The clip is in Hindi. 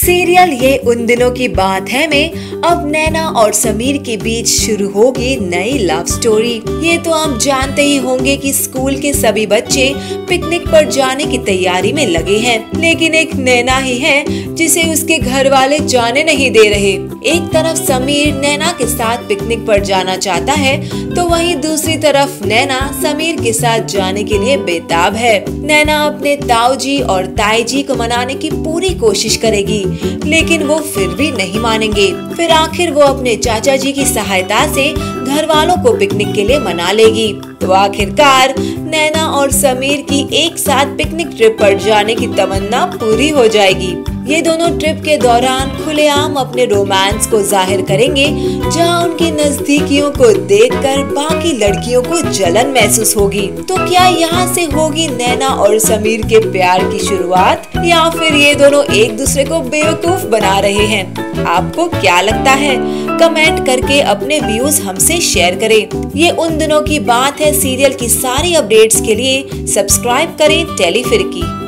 सीरियल ये उन दिनों की बात है में अब नैना और समीर के बीच शुरू होगी नई लव स्टोरी। ये तो आप जानते ही होंगे कि स्कूल के सभी बच्चे पिकनिक पर जाने की तैयारी में लगे हैं, लेकिन एक नैना ही है जिसे उसके घर वाले जाने नहीं दे रहे। एक तरफ समीर नैना के साथ पिकनिक पर जाना चाहता है, तो वहीं दूसरी तरफ नैना समीर के साथ जाने के लिए बेताब है। नैना अपने ताऊ जी और ताई जी को मनाने की पूरी कोशिश करेगी, लेकिन वो फिर भी नहीं मानेंगे। फिर आखिर वो अपने चाचा जी की सहायता से घर वालों को पिकनिक के लिए मना लेगी। तो आखिरकार नैना और समीर की एक साथ पिकनिक ट्रिप पर जाने की तमन्ना पूरी हो जाएगी। ये दोनों ट्रिप के दौरान खुलेआम अपने रोमांस को जाहिर करेंगे, जहां उनकी नजदीकियों को देखकर बाकी लड़कियों को जलन महसूस होगी। तो क्या यहाँ से होगी नैना और समीर के प्यार की शुरुआत, या फिर ये दोनों एक दूसरे को बेवकूफ बना रहे हैं? आपको क्या लगता है? कमेंट करके अपने व्यूज हमसे शेयर करें। ये उन दिनों की बात है सीरियल की सारी अपडेट्स के लिए सब्सक्राइब करें टेलीफिर की।